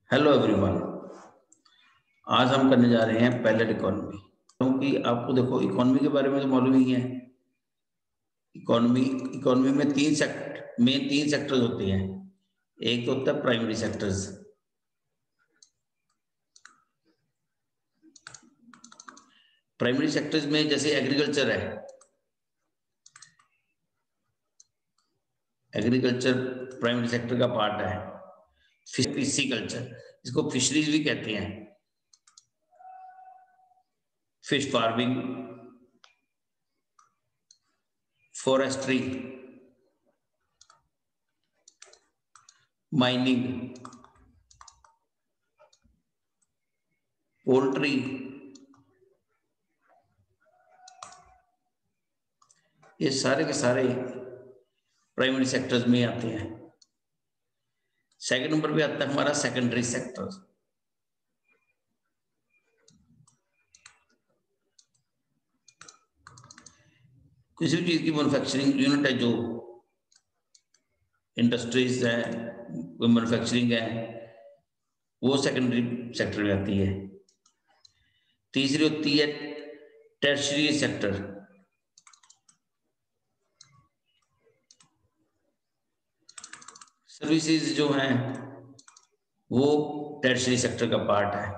Hello everyone. आज हम करने जा रहे हैं पैलेट इकोनॉमी। क्योंकि आपको देखो इकोनॉमी के बारे में तो मालूम ही है। इकोनॉमी इकोनॉमी में तीन सेक्टर्स होते हैं। एक तो होता है प्राइमरी सेक्टर्स। प्राइमरी सेक्टर्स में जैसे एग्रीकल्चर है। एग्रीकल्चर प्राइमरी सेक्टर का पार्ट है। फिशिकल्चर, इसको फिशरीज भी कहते हैं। Fish farming, forestry, mining, poultry, ये सारे के सारे प्राइमरी सेक्टर्स में आते हैं। सेकंड नंबर पे आता है हमारा सेकेंडरी सेक्टर। किसी भी चीज की मैन्युफैक्चरिंग यूनिट है, जो इंडस्ट्रीज है, मैन्युफैक्चरिंग है, वो सेकेंडरी सेक्टर में आती है। तीसरी होती है टर्शियरी सेक्टर। सर्विसेज जो हैं वो टर्शियरी सेक्टर का पार्ट है।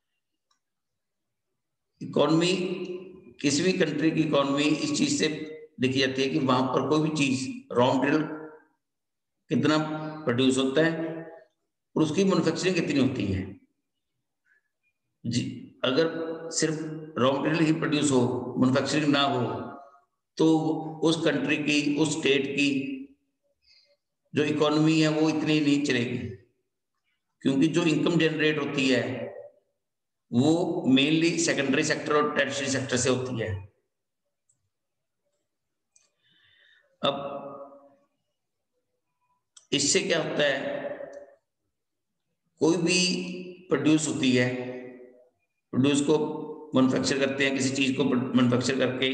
इकोनॉमी, किसी भी कंट्री की इकोनॉमी इस चीज से देखी जाती है कि वहां पर कोई भी चीज, रॉ मटेरियल कितना प्रोड्यूस होता है और उसकी मैन्युफैक्चरिंग कितनी होती है। जी, अगर सिर्फ रॉ मटेरियल ही प्रोड्यूस हो, मैन्युफैक्चरिंग ना हो, तो उस कंट्री की, उस स्टेट की जो इकोनॉमी है वो इतनी नहीं चलेगी। क्योंकि जो इनकम जनरेट होती है वो मेनली सेकेंडरी सेक्टर और टर्शियरी सेक्टर से होती है। अब इससे क्या होता है, कोई भी प्रोड्यूस होती है, प्रोड्यूस को मैन्युफैक्चर करते हैं, किसी चीज को मैन्युफैक्चर करके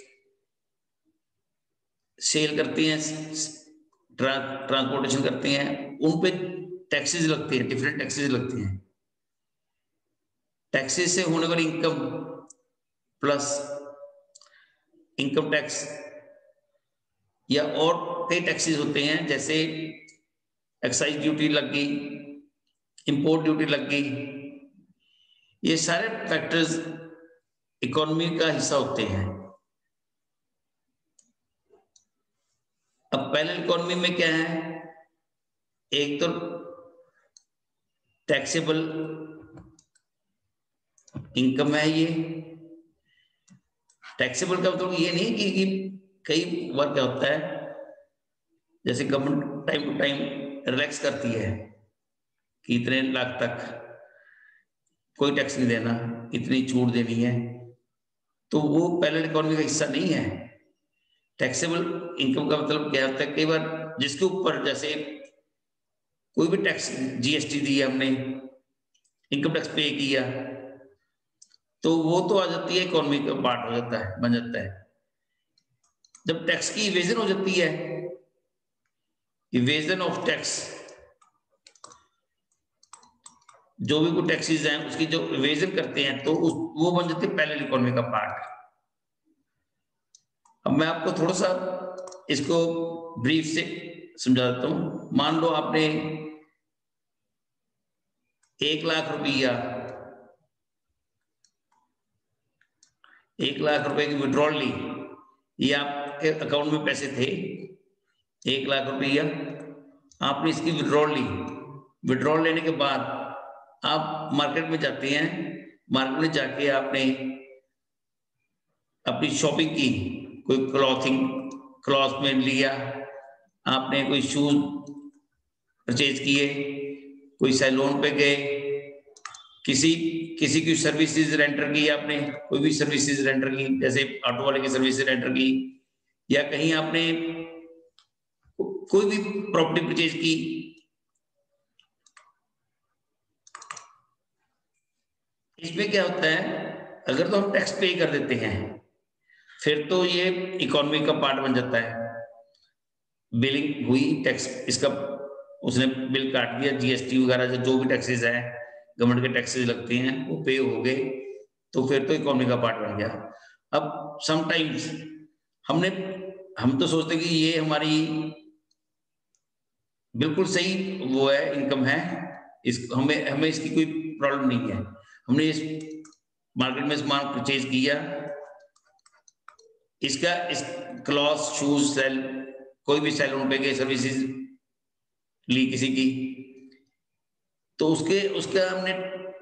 सेल करते हैं, ट्रांसपोर्टेशन करते हैं, उन पे टैक्सेस लगते हैं, डिफरेंट टैक्सेस लगते हैं। टैक्सेस से होने वाली इनकम प्लस इनकम टैक्स या और कई टैक्सेस होते हैं, जैसे एक्साइज ड्यूटी लग गई, इंपोर्ट ड्यूटी लग गई। ये सारे फैक्टर्स इकोनॉमी का हिस्सा होते हैं। अब पैरेलल इकोनॉमी में क्या है, एक तो टैक्सेबल इनकम है। ये टैक्सेबल का मतलब ये नहीं कि कई बार क्या होता है, जैसे government time to time relax करती है कि इतने लाख तक कोई टैक्स नहीं देना, इतनी छूट देनी है, तो वो पैरेलल इकोनॉमी का हिस्सा नहीं है। टैक्सेबल इनकम का मतलब क्या होता है, कई बार जिसके ऊपर जैसे कोई भी टैक्स, जीएसटी दी है हमने, इनकम टैक्स पे किया, तो वो तो आ जाती है, इकोनॉमी का पार्ट हो जाता है, बन जाता है। जब टैक्स की इवेजन हो जाती है, इवेजन ऑफ टैक्स, जो भी कोई टैक्सेस हैं उसकी जो इवेजन करते हैं, तो वो बन जाती है पैरेलल इकोनॉमी का पार्ट। अब मैं आपको थोड़ा सा इसको ब्रीफ से समझा देता हूं। मान लो आपने 1 लाख रुपया, 1 लाख रुपए की विड्रॉल ली, ये आपके अकाउंट में पैसे थे 1 लाख रुपया, आपने इसकी विड्रॉल ली। विड्रॉल लेने के बाद आप मार्केट में जाते हैं, मार्केट में जाके आपने अपनी शॉपिंग की, कोई क्लॉथ में लिया, आपने कोई शूज परचेज किए, कोई सैलून पे गए, किसी किसी की सर्विसेज रेंटर की, आपने कोई भी सर्विसेज रेंटर की, जैसे ऑटो वाले की सर्विसेज रेंटर की, या कहीं आपने कोई भी प्रॉपर्टी परचेज की। इसमें क्या होता है, अगर तो हम टैक्स पे कर देते हैं, फिर तो ये इकोनॉमी का पार्ट बन जाता है। बिलिंग हुई टैक्स, इसका उसने बिल काट दिया, जीएसटी वगैरह जो भी टैक्सेस है, गवर्नमेंट के टैक्सेस लगते हैं वो पे हो गए, तो फिर तो इकोनॉमी का पार्ट बन गया। अब समटाइम्स हम तो सोचते हैं कि ये हमारी बिल्कुल सही वो है, इनकम है, हमें इसकी कोई प्रॉब्लम नहीं है। हमने इस मार्केट में सामान परचेज किया, इस क्लॉथ, शूज सेल, कोई भी सैलून पे गए, सर्विसेज ली किसी की, तो उसका हमने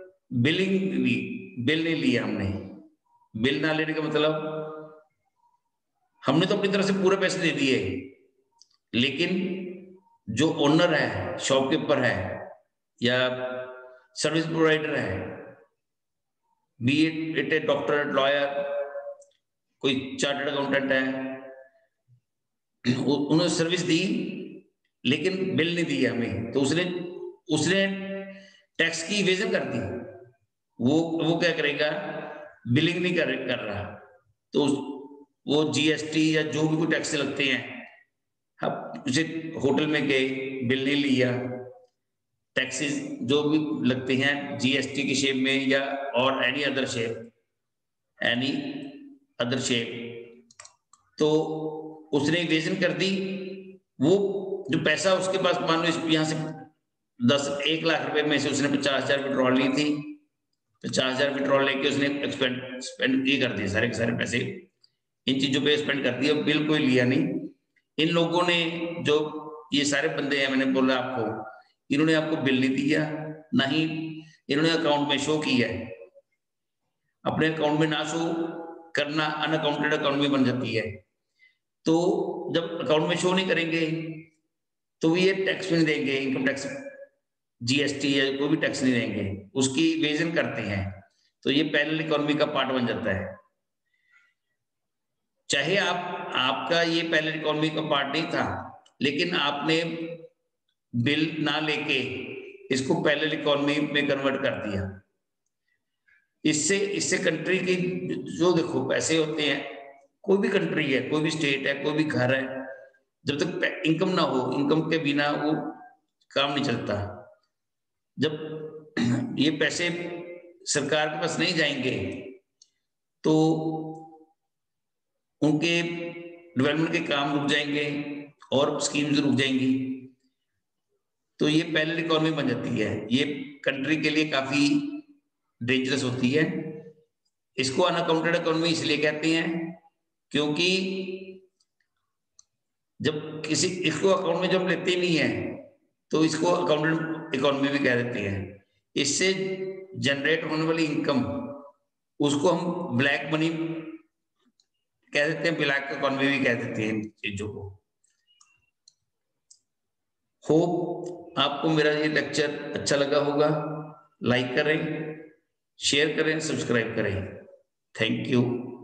बिल नहीं लिया हमने। बिल ना लेने का मतलब हमने तो अपनी तरफ से पूरे पैसे दे दिए, लेकिन जो ओनर है, शॉपकीपर है या सर्विस प्रोवाइडर है, be it a doctor, lawyer, कोई चार्टर्ड अकाउंटेंट है, उन्होंने सर्विस दी लेकिन बिल नहीं दिया हमें, तो उसने टैक्स की इवेजन कर दी। वो क्या करेगा, बिलिंग नहीं कर रहा, तो वो जीएसटी या जो भी कोई टैक्स लगते हैं, अब उसे होटल में गए, बिल नहीं लिया, टैक्सेस जो भी लगते हैं जीएसटी की शेप में या और एनी अदर शेप, तो उसने इवेजन कर दी। वो जो पैसा उसके पास, मान लो यहाँ से 1 लाख रुपए में से उसने 50,000 विड्रॉल ली थी, 50,000 विड्रॉल लेके उसने स्पेंड ये कर दिए, सारे के सारे पैसे इन चीजों पे स्पेंड कर दिया, बिल कोई लिया नहीं। इन लोगों ने, जो ये सारे बंदे हैं, मैंने बोला आपको, इन्होंने आपको बिल नहीं दिया, ना ही इन्होंने अकाउंट में शो किया है। अपने अकाउंट में ना शो करना अनअकाउंटेड अकाउंट में बन जाती है। तो जब अकाउंट में शो नहीं करेंगे तो ये टैक्स नहीं देंगे, इनकम टैक्स, जीएसटी या कोई भी टैक्स नहीं देंगे, उसकी इवेजन करते हैं, तो ये पैरेलल इकोनॉमी का पार्ट बन जाता है। चाहे आपका ये पैरेलल इकोनॉमी का पार्ट नहीं था, लेकिन आपने बिल ना लेके इसको पैरेलल इकोनॉमी में कन्वर्ट कर दिया। इससे कंट्री की जो देखो पैसे होते हैं, कोई भी कंट्री है, कोई भी स्टेट है, कोई भी घर है, जब तक इनकम ना हो, इनकम के बिना वो काम नहीं चलता। जब ये पैसे सरकार के पास नहीं जाएंगे तो उनके डेवलपमेंट के काम रुक जाएंगे और स्कीम्स रुक जाएंगी, तो ये पैरेलल इकोनॉमी बन जाती है। ये कंट्री के लिए काफी डेंजरस होती है। इसको अनअकाउंटेड इकोनॉमी इसलिए कहते हैं क्योंकि जब इसको अकाउंट में जब लेते ही नहीं है तो इसको अकाउंटेड इकोनॉमी भी कह देते हैं। इससे जनरेट होने वाली इनकम, उसको हम ब्लैक मनी कह देते हैं, ब्लैक इकोनॉमी भी कह देते हैं इन चीजों को। होप आपको मेरा ये लेक्चर अच्छा लगा होगा। लाइक करें, शेयर करें, सब्सक्राइब करें। Thank you.